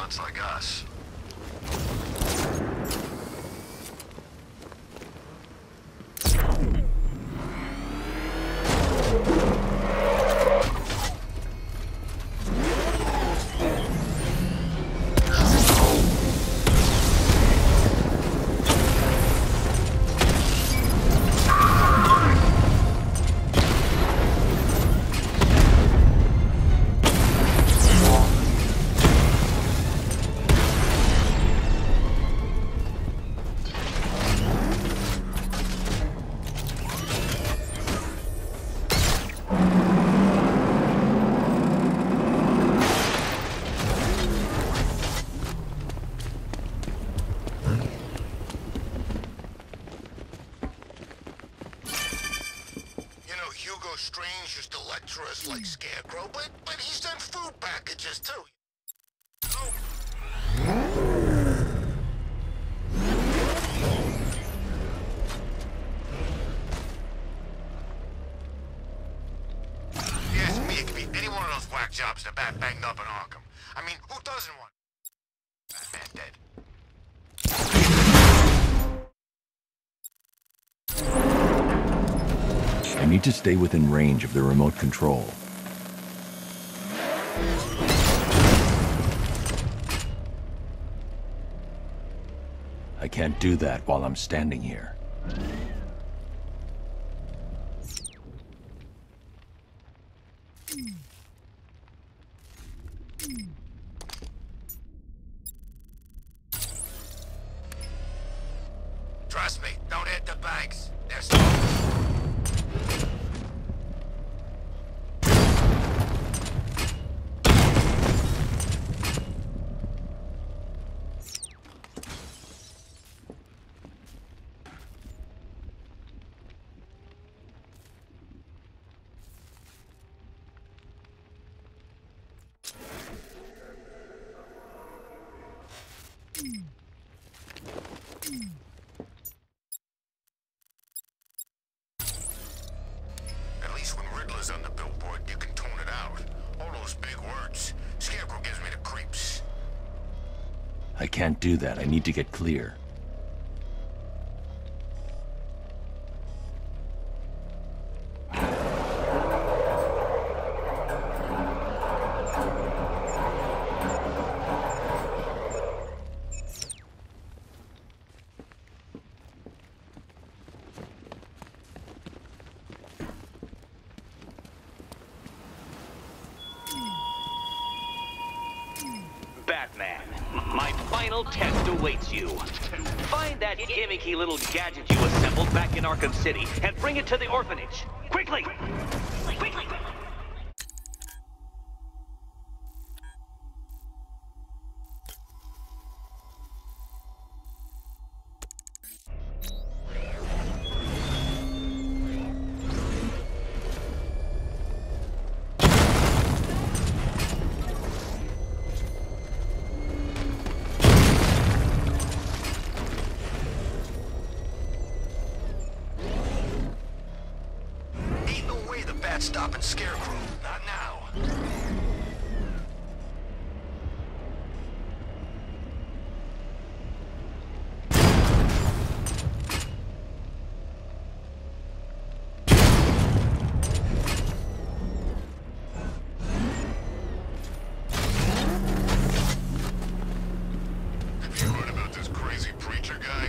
nuts like us. Strange used to lecture us like Scarecrow, but he sent food packages too. Oh. If you ask me, it could be any one of those whack jobs the Bat banged up in Arkham. I mean, who doesn't want Batman dead? I need to stay within range of the remote control. I can't do that while I'm standing here. Trust me, don't hit the banks. There's At least when Riddler's on the billboard, you can tone it out. All those big words. Scarecrow gives me the creeps. I can't do that. I need to get clear. Batman, my final test awaits you. Find that gimmicky little gadget you assembled back in Arkham City and bring it to the orphanage. Quickly! Quickly! Stopping Scarecrow. Not now. Have you heard about this crazy preacher guy?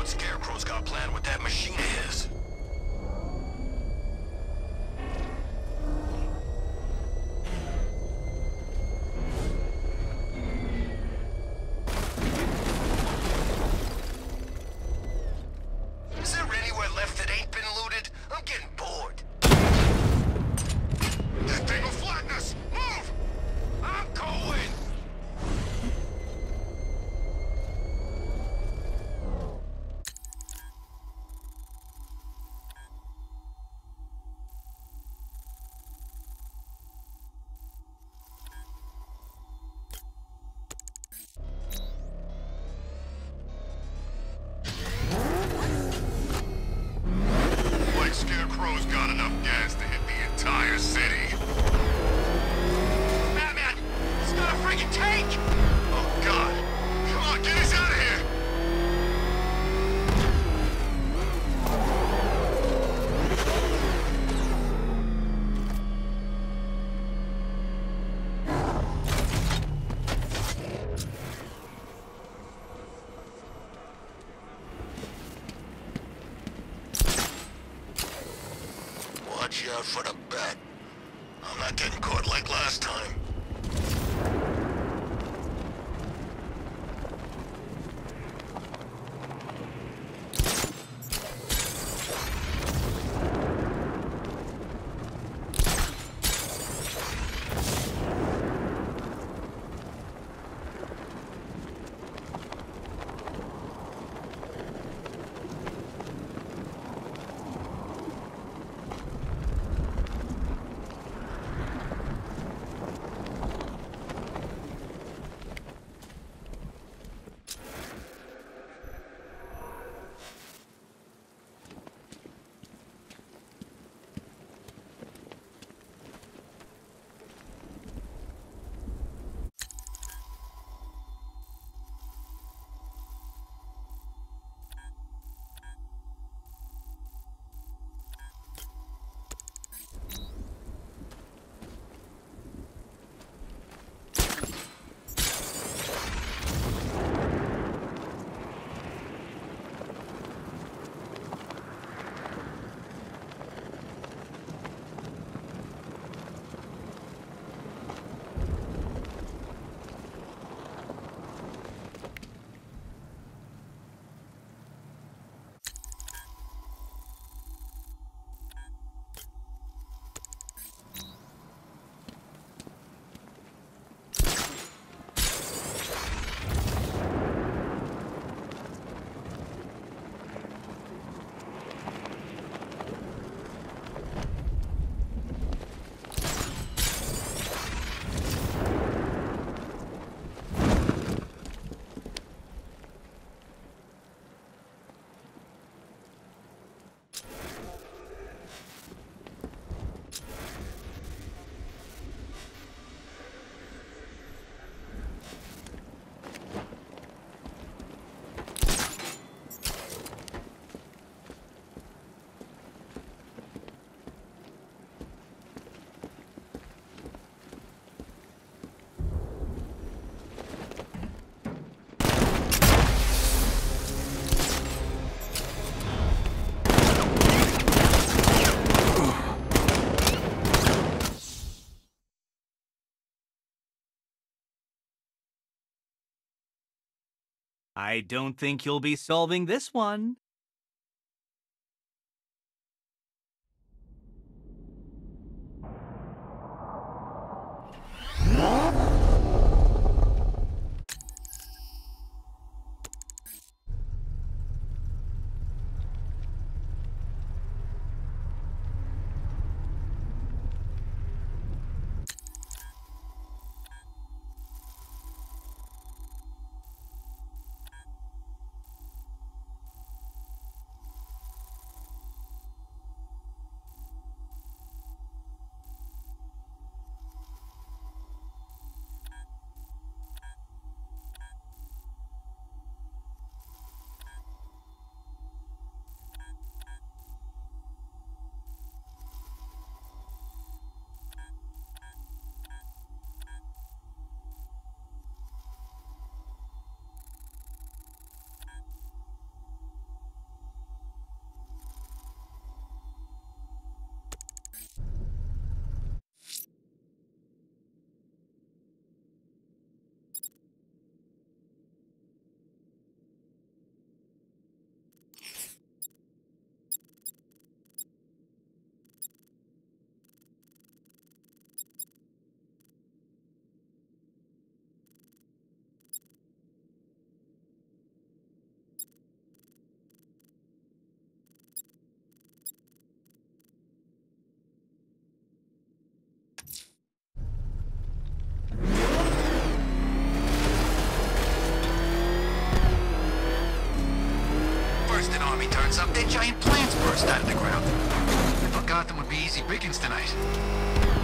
what Scarecrow's got planned with that machine of his. Is there anywhere left that ain't been looted? I'm getting bored. That thing will flatten us! Move! I'm going! Scarecrow's got enough gas to hit the entire city. Batman! He's got a freaking tank! Oh, God. Come on, get us out of here! Watch out for the bat. I'm not getting caught like last time. I don't think you'll be solving this one. turns up, their giant plans burst out of the ground. I thought Gotham would be easy pickings tonight.